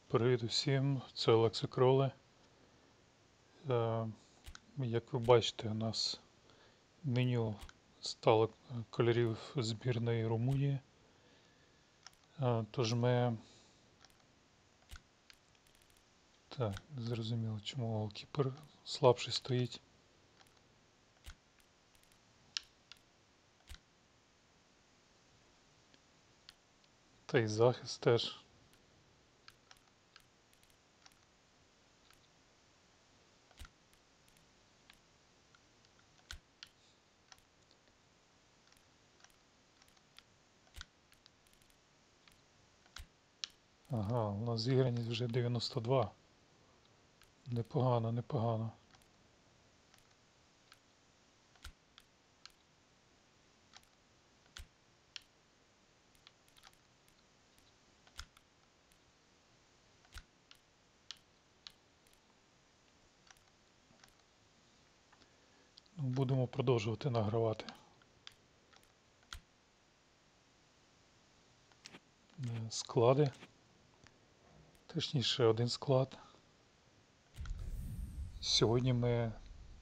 Привіт усім, це Олекса Кроле. Як ви бачите, у нас меню стало кольорів збірної Румунії. Тож ми... Так, зрозуміло, чому голкіпер слабший стоїть. Та й захист теж. Ага, у нас зіграність вже 92. Непогано, непогано. Будемо продовжувати награвати. Склади. Точніше, один склад. Сьогодні ми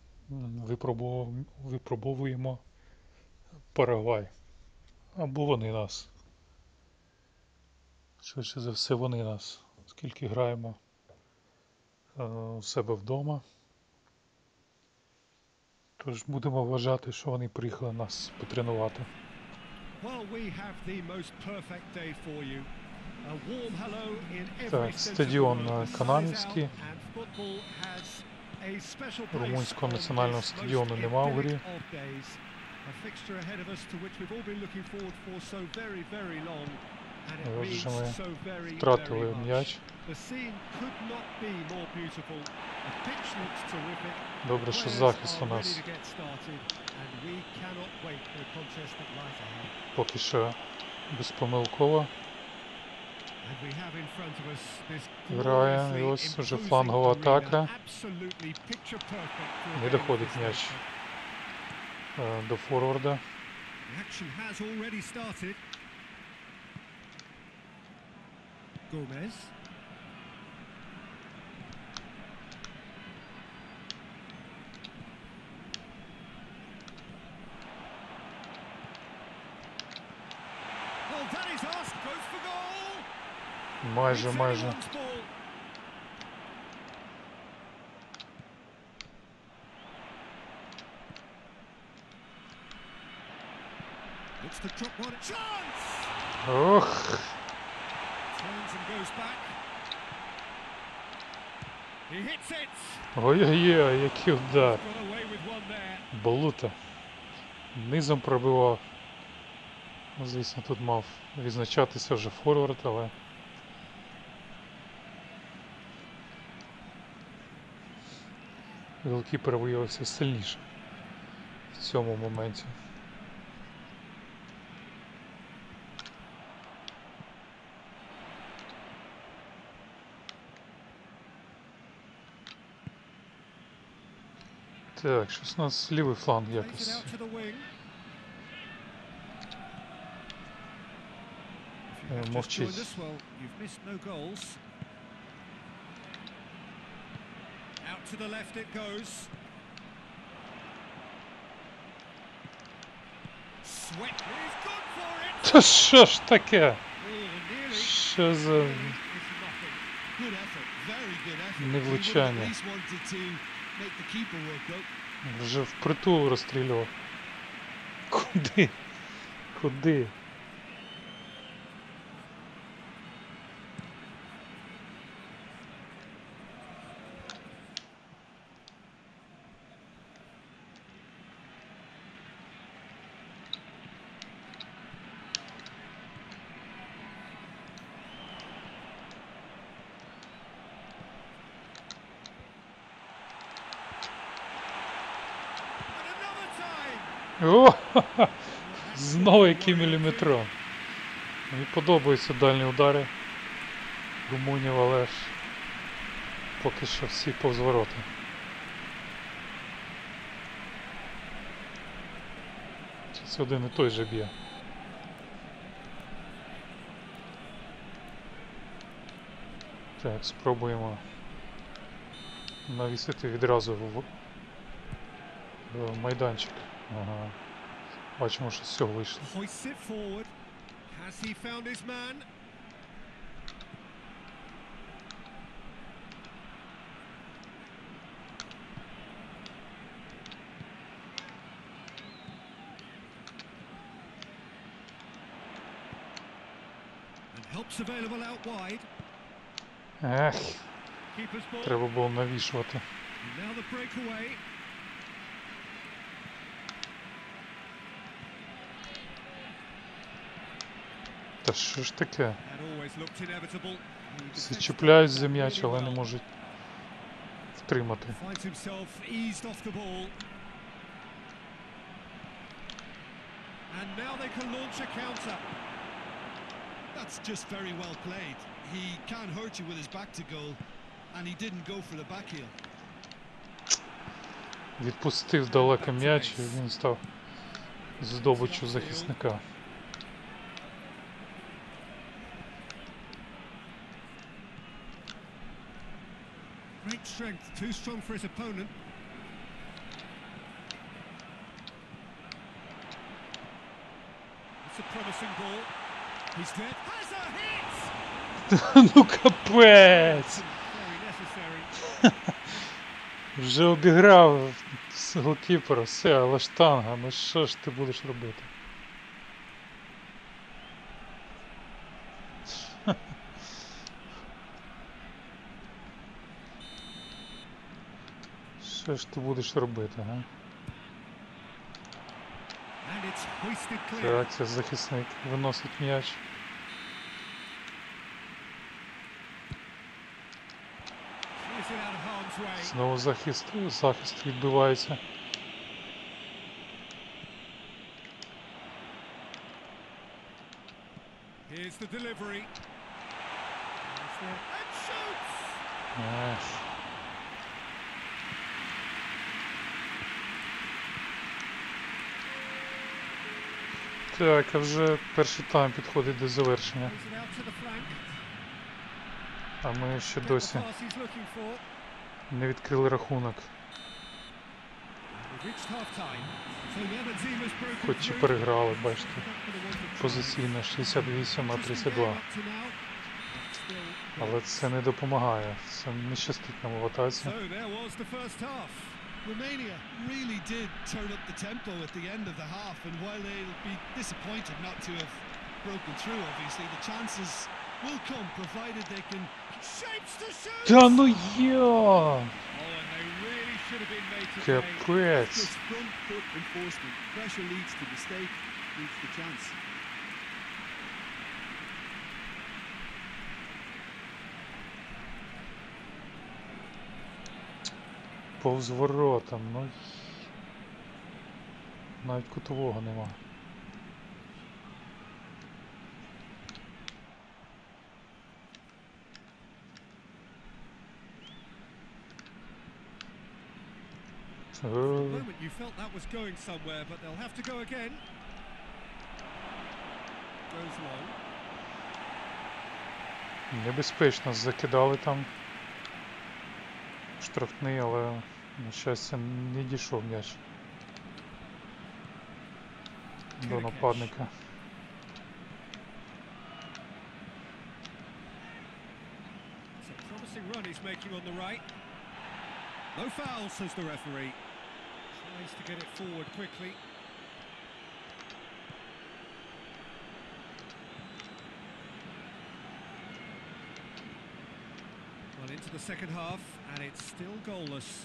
випробовуємо Парагвай. Або вони нас. Швидше за все вони нас. Оскільки граємо у себе вдома. Тож будемо вважати, що вони приїхали нас потренувати. Так, стадіон Кананівський. Румунського національного стадіону нема в грі. Отже, ми втратили м'яч. Добре, що захист у нас поки що безпомилково грає. І ось вже флангова атака. Не доходить м'яч до форварда. Gomez. Well, Danny's asked, goes for goal. Майже. Looks to drop one. Chance. Ох. Turns and goes back. He hits it. Ой-ой-ой, який удар. Got away with one there. Болута. Низом пробивав. Звісно, тут мав відзначатися вже форвард, але голкіпер виявився сильніше в цьому моменті. Так, щось у нас лівий фланг якось. Мовчить. Та що ж таке? Що за невлучання? Вже впритул розстрілював. Куди? Куди? О, знову який міліметрон. Мені подобаються дальні удари румунів, але ж поки що всі повз ворота. Це один і той же б'є. Так, спробуємо навісити відразу в майданчик. Ага. Бачимо, що з цього вийшло. Hoists it forward. Has he found his man? And helps available out wide. Ех, Keeper's ball. треба було навішувати. And now the breakaway. Та що ж таке? That always looked inevitable. He Всі defends чіпляють that за м'яч, really але не well. можуть втримати. Finds himself eased off the ball. And now they can launch a counter. That's just very well played. He can't hurt you with his back to goal, and he didn't go for the back heel. Відпустив далеко м'яч, і він став здобиччю захисника. Great strength, too strong for his opponent. It's a promising ball. He's there. Has a hit! Ну капець! Very necessary. Вже обіграв голкіпера, все, але штанга, ну що ж ти будеш робити? Що ж ти будеш робити, га? And it's hoisted clear. Так, це захисник виносить м'яч. Clears it out of harm's way. Знову захист відбивається. Here's the delivery. And shoots! Ех. Так, а вже перший тайм підходить до завершення. Plays it out to the flank. А ми ще Get the досі pass he's looking for. не відкрили рахунок. We've reached half-time. So now Benzema's broken Хоч і through. переграли, бачите. Back for the one to try. Позиційно 68-32. Але це не допомагає. Це не щастить нам в атаці. So there was the first half. Romania really did turn up the tempo at the end of the half, and while they'll be disappointed not to have broken through, obviously, the chances will come, provided they can... Shapes to shoot! Та ну йо! Oh, and they really should have been made to pay. Капець! Just front foot enforcement. Pressure leads to mistake, leads to chance. Повз воротам, ну... Навіть кутового нема. For a moment you felt that was going somewhere, but they'll have to go again. Goes long. Небезпечно закидали там штрафний, але, на щастя, не дійшов м'яч до нападника. It's a promising run he's making on the right. No foul, says the referee. Tries to get it forward quickly. Well, into the second half, and it's still goalless.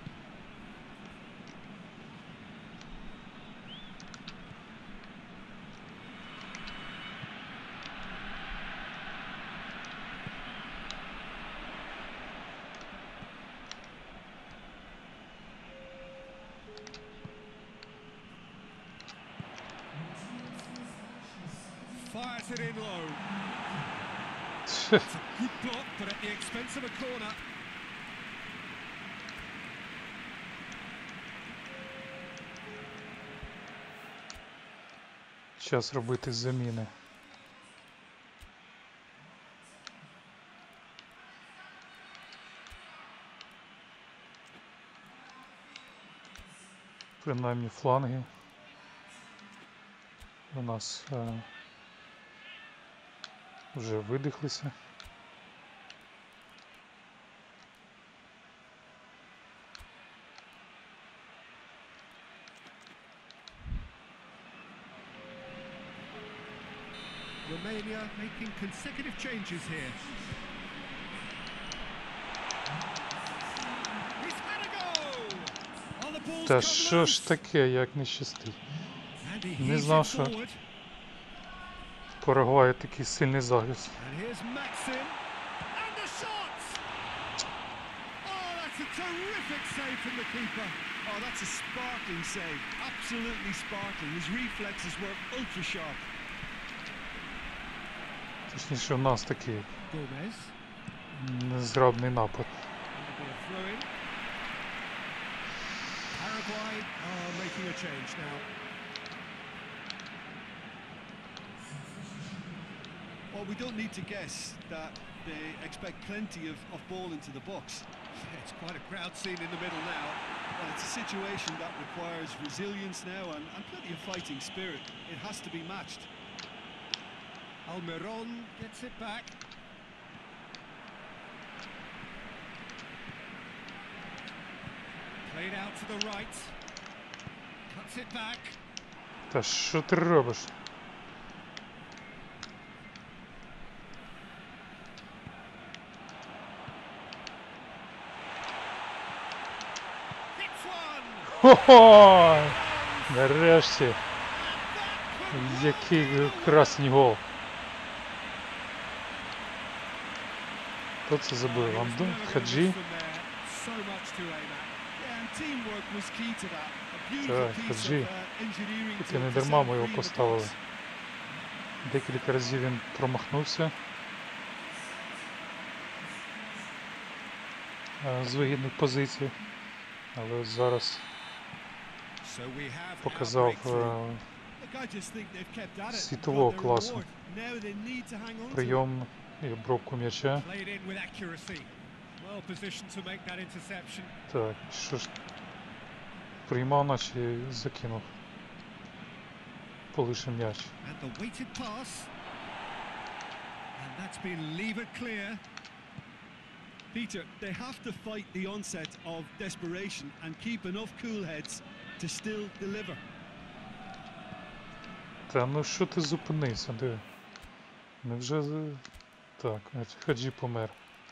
Fires it in low. It's a good block, but at the expense of a corner. Час робити заміни. принаймні фланги у нас вже видихлися. Romania making consecutive changes here. He's had a go! Oh, the ball's Та come що ж loose. таке, як не щастить? And he Не heaves знав, it що forward. в Парагваї такий сильний захист. And here's Maxim. And the shot! Oh, that's a terrific save from the keeper. Oh, that's a sparkling save. Absolutely sparkling. His reflexes were ultra sharp. Точніше, у нас такий Gomez. незграбний напад. That'll be a throw-in. Paraguay are making a change now. Well, we don't need to guess that they expect plenty of ball into the box. Yeah, it's quite a crowd scene in the middle now. Well, it's a situation that requires resilience now and plenty of fighting spirit. It has to be matched. Almiron gets it back. Played out to the right. Cuts it back. Та що ти робиш? Hits one! Хо-хо! Нарешті! Який красний гол! Хто це забив? Андон? Хаджі? So much to aim at. Yeah, and teamwork was key to that. A beautiful Так, piece Хаджі. of engineering Тільки не to дарма set ми його free the поставили. box. Декілька разів він промахнувся з вигідних позицій, але от зараз So we have our показав breakthrough. Look, I just think they've kept at it. світового got their класу reward. Now they need to hang on to it. прийом і обробку м'яча. Played in with accuracy. Well positioned to make that interception. Так, що ж, приймав, наче закинув. Полишив м'яч. And the weighted pass. And that's been levered clear. Peter, they have to fight the onset of desperation and keep enough cool heads to still deliver. Та ну що ти зупинився, диви. Невже... Так, Хаджі помер.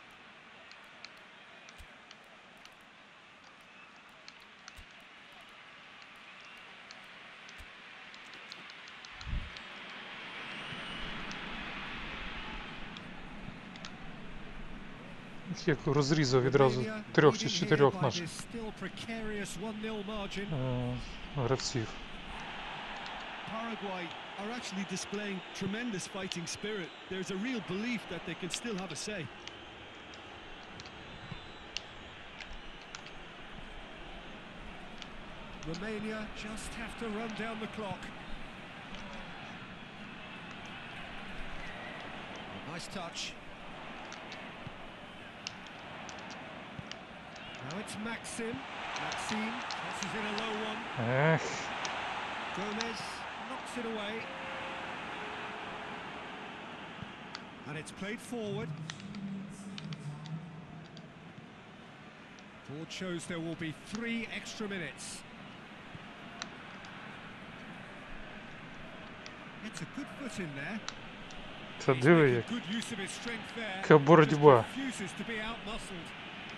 Як розрізав відразу Romania 3 leading чи here 4 by наших this still precarious 1-0 margin. гравців. Paraguay are actually displaying tremendous fighting spirit. There's a real belief that they can still have a say. Romania just have to run down the clock. Nice touch. Now it's Maxim. Maxime tosses in a low one. Ех, Gomez knocks it away. And it's played forward. Board shows there will be 3 extra minutes. It's a good foot in there. та He's диви making як. good use of his strength there. Яка Just боротьба. refuses to be outmuscled.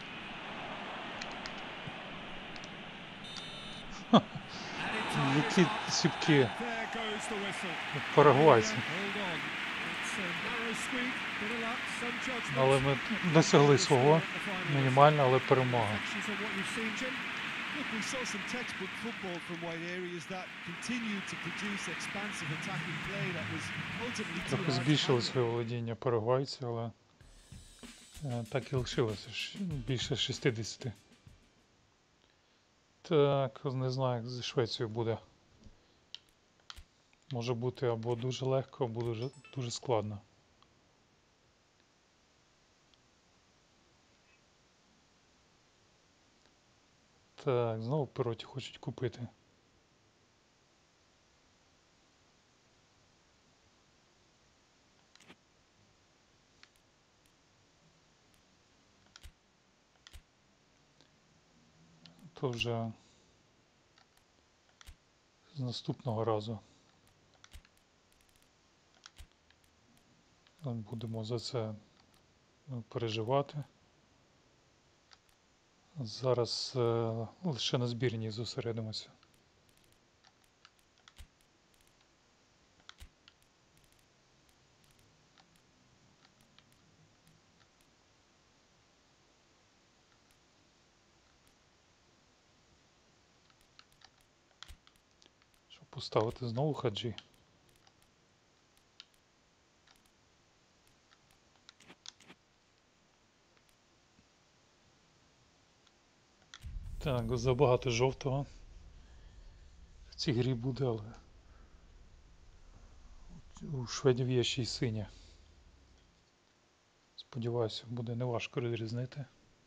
And in time Які is up. ціпкі There goes the whistle. парагвайці. Hold on. It's a narrow squeak, bit of luck, some judgment. Але ми досягли свого, мінімально, але перемога. Reflections on what you've seen, Jim? Look, we saw some textbook football from wide areas that continued to produce expansive attacking play that was ultimately too Трохи hard to збільшили handle. своє володіння парагвайці, але так і лишилося більше 60. Так, не знаю, як зі Швецією буде. Може бути або дуже легко, або дуже складно. Так, знову Пероті хочуть купити. то вже з наступного разу будемо за це переживати. Зараз лише на збірній зосередимося. Щоб поставити знову хаджі. Так, забагато жовтого в цій грі буде, але у шведів є ще й синє. Сподіваюся, буде неважко розрізнити.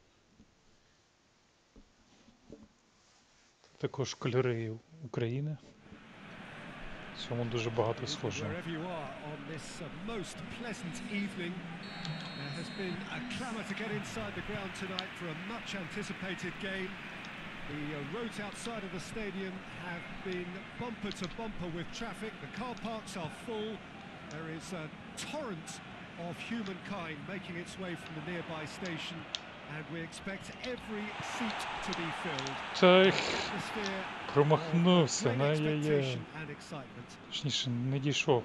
Також кольори України. В цьому дуже багато схоже. Wherever you are on this most pleasant evening, there has been a clamour to get inside the ground tonight for a much anticipated game. The roads outside of the stadium have been bumper to bumper with traffic. The car parks are full. There is a torrent of humankind making its way from the nearby station, and we expect every seat to be filled. Так, Atmosphere of промахнувся, great ай-яй-яй. expectation and excitement. Точніше, не дійшов.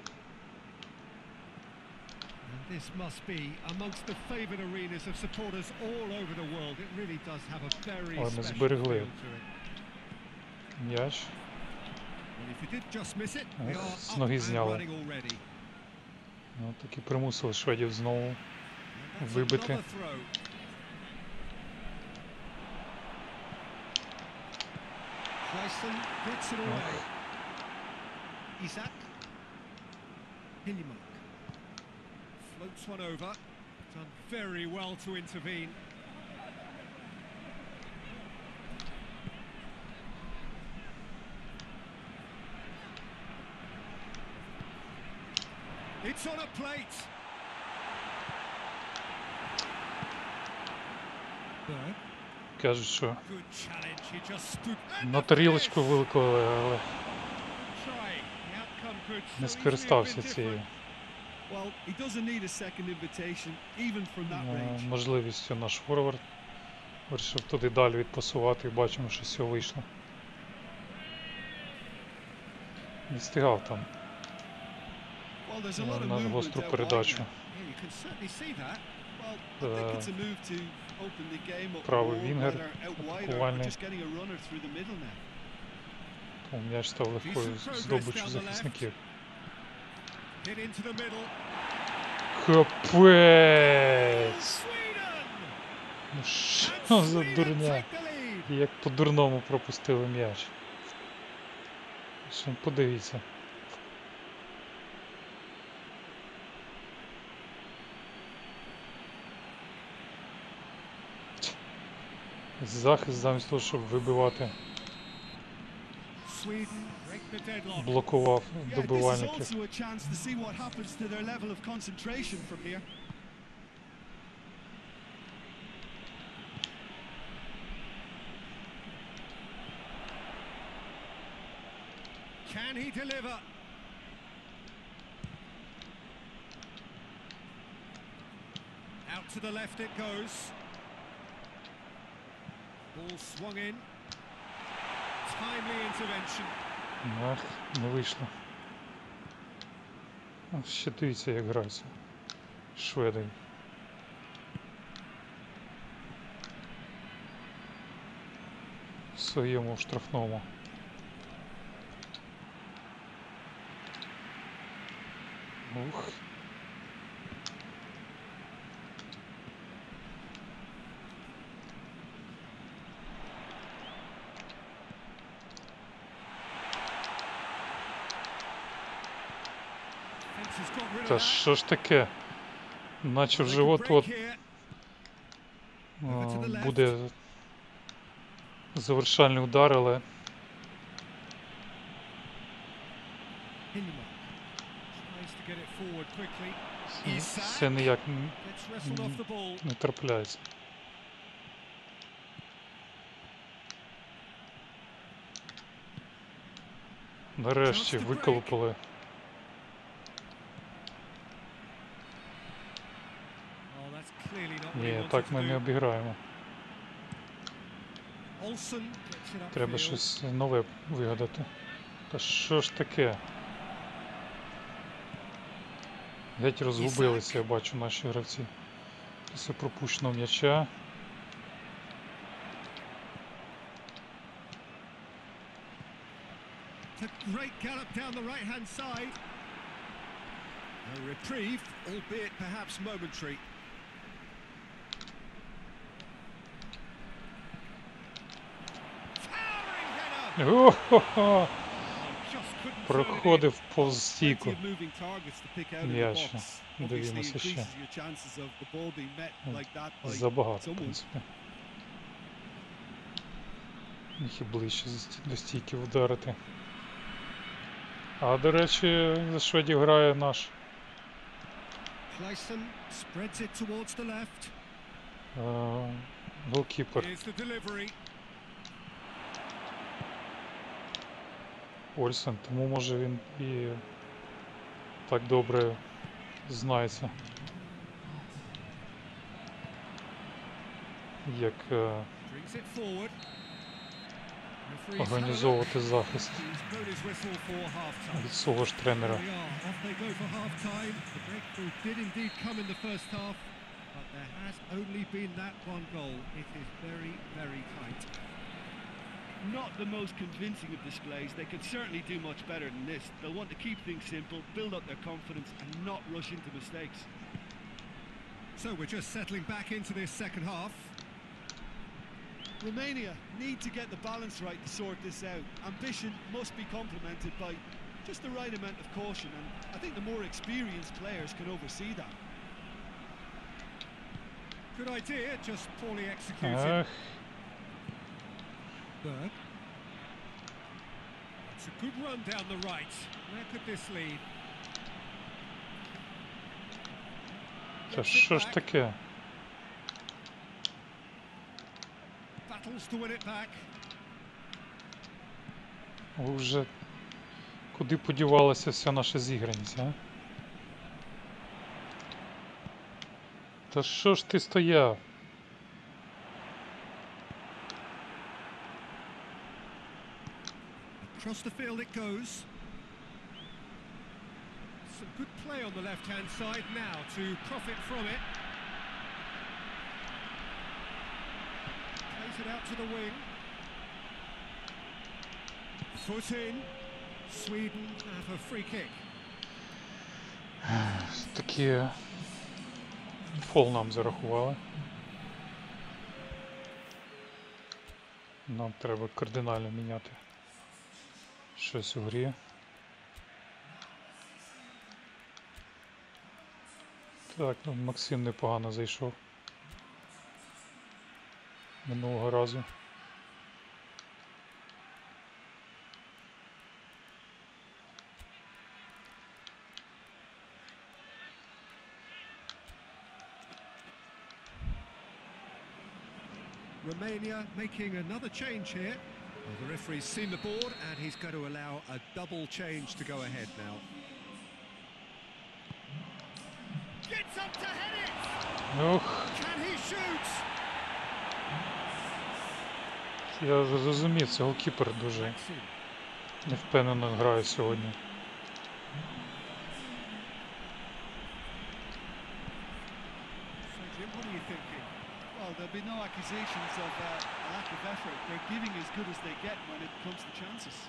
And this must be amongst the favoured arenas of supporters all over the world. It really does have a very Ладно, special зберегли. feel to it. М'яч. Well, if you did just miss it, we Ох, are з up ноги and зняли. running already. Ну, таки примусили шведів знову And that's вибити. another throw. Clayson gets it away. Isak. Hillimark. Floats one over. Done very well to intervene. It's on a plate. Berg. Кажуть, що Good challenge. He just stood. And на the тарілочку finish. викликали, але Try. The outcome could so не easily have скористався been цією different. Well, he doesn't need a second invitation, even from that range. можливістю. Наш форвард вирішив туди далі відпасувати і бачимо, що все вийшло. Не встигав там Well, there's a lot of на movement гостру out wide передачу. now. Yeah, you can certainly see that. Well, I think it's a move to open the game up Правий more, вінгер whether out wide or атакувальний. just getting a runner through the middle now. Тому м'яч став легкою здобиччю захисників. Hit into the middle. Капець! Sweden! Ну що And за Sweden дурня? take the lead. Як по-дурному пропустили м'яч. Ще подивіться. Захист замість того, щоб вибивати, Sweden break the deadlock. блокував Yeah, this is добивальників. also a chance to see what happens to their level of concentration from here. Can he deliver? Out to the left it goes. Ball swung in. Timely intervention. Ах, не вийшло. А, ще дивіться, як граються шведи. В своєму штрафному. Ух. Fence has got rid of Та that. що ж таке? Наче They вже could от-от break here. буде завершальний удар, але Hillimark tries to get it forward quickly. все ніяк Gets wrestled off the ball. не трапляється. Нарешті виколупали. Oh, that's clearly not what he Ні, wanted так to ми не do. обіграємо. Olsen gets it Треба upfield. щось нове вигадати. Та що ж таке? Геть розгубилися, я бачу, наші гравці. Після пропущеного м'яча. It's a great gallop down the right-hand side. A reprieve, albeit perhaps momentary. Towering header! О-хо-хо! Just couldn't turn it in. Проходив повз Plenty стійку. of moving targets to pick out in the М'яч. box. Obviously Дивимося ще. increases your chances of the ball being met like that by Забагато, в someone. принципі. Їх і ближче до стійки вдарити. А, до речі, за шведів грає наш Clayson spreads it towards the left. голкіпер Here's the delivery. Ольсен, тому може він і так добре знається, як Brings it forward. Referee's організовувати захист had enough. He's blown his whistle for half-time. від свого ж тренера. There we are. Off they go for half-time. The breakthrough did indeed come in the first half, but there has only been that one goal. It is very, very tight. Not the most convincing of displays. They could certainly do much better than this. They'll want to keep things simple, build up their confidence and not rush into mistakes. So we're just settling back into this second half. Romania need to get the balance right to sort this out. Ambition must be complemented by just the right amount of caution, and I think the more experienced players can oversee that. Good idea, just poorly executed. Ах, Berg. It's a good run down the right. Where could this lead? та Gets it що ж back. таке? Battles to win it back. Ви вже куди подівалася вся наша зіграність, а? Та що ж ти стояв? Across the field it goes. Some good play on the left-hand side now to profit from it. Plays it out to the wing. Foot in. Sweden have a free kick. Такі фол нам зарахували. Нам треба кардинально міняти щось у грі. Так, ну Максим непогано зайшов минулого разу. Romania making another change here. Well, the referee's seen the board and he's going to allow a double change to go ahead now. Gets up to head it! Ох, Can he shoot? я зрозумів, це голкіпер дуже Maxim. невпевнено грає сьогодні. So Jim, what are you thinking? Well, there'll be no accusations of a lack of effort. They're giving as good as they get when it comes to chances.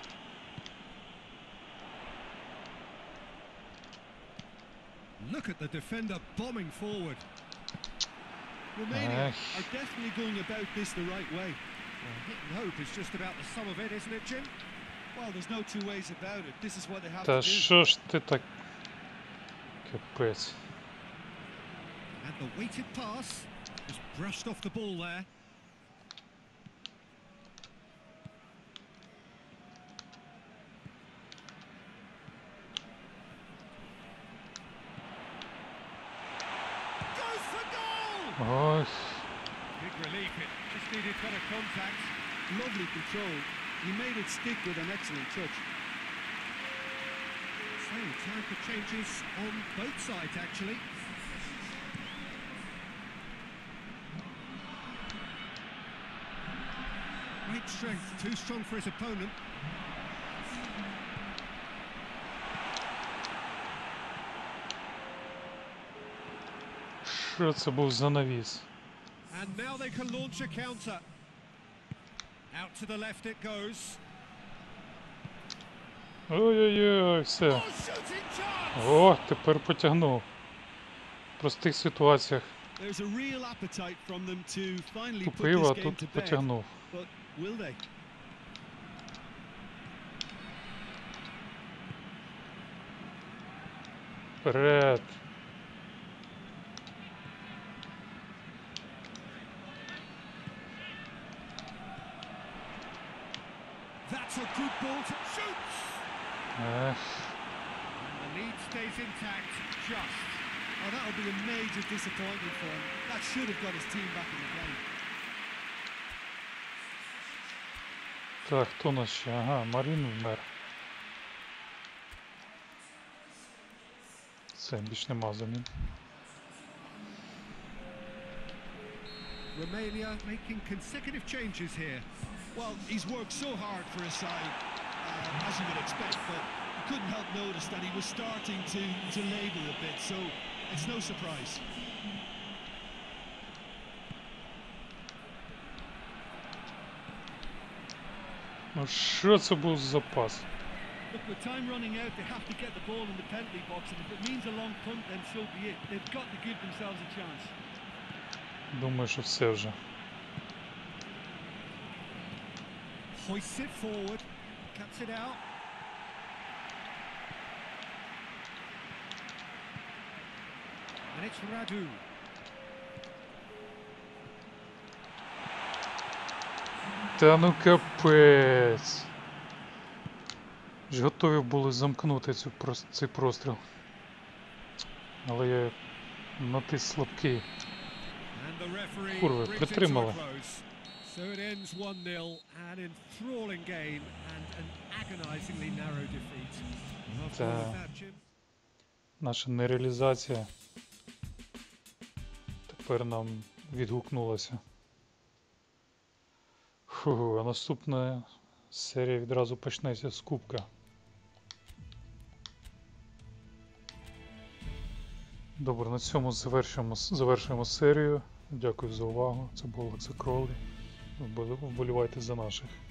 Look at the defender bombing forward. Romania Ech. are definitely going about this the right way. Well, hit and hope is just about the sum of it, isn't it, Jim? Well, there's no two ways about it. This is what they have Та to do. що ж ти так... Капець. And the weighted pass just brushed off the ball there. Goes for goal! Ой, Big relief, it just needed better contact. Lovely control. He made it stick with an excellent touch. So, time for changes on both sides, actually. Great strength, too strong for his opponent. Що це був за навіс? And now they can launch a counter. Out to the left it goes. Ой-ой-ой, все. Oh, shooting chance! О, тепер потягнув. В простих ситуаціях There's a real appetite from them to finally put тупив, this а game тут to bed. потягнув. But will they? Вперед. That's a good ball to shoot! Ех, And the lead stays intact, just. Oh, that'll be a major disappointment for him. That should have got his team back in the game. так, хто у нас ще? Ага, Марін вмер. Все, більш нема замін. Romania making consecutive changes here. Well, he's worked so hard for his side, as you would expect, but you couldn't help notice that he was starting to labour a bit, so it's no surprise. Ну що це був за запас? Look, with time running out, they have to get the ball in the penalty box, and if it means a long punt, then so be it. They've got to give themselves a chance. Думаю, що все вже. Hoists it forward, cuts it out. And it's Radu. Та ну капець. Ж готові були замкнути цей простріл. Але я натис слабкий. And the referee Курви, brings it to a притримали. close. So it ends 1-0, an enthralling game and an agonizingly narrow defeat. Well, Та. with that, Jim. Наша нереалізація тепер нам відгукнулася. Фу, а наступна серія відразу почнеться з кубка. Добре, на цьому завершуємо серію. Дякую за увагу. Це був Олекса Кроулі. Вболівайте за наших.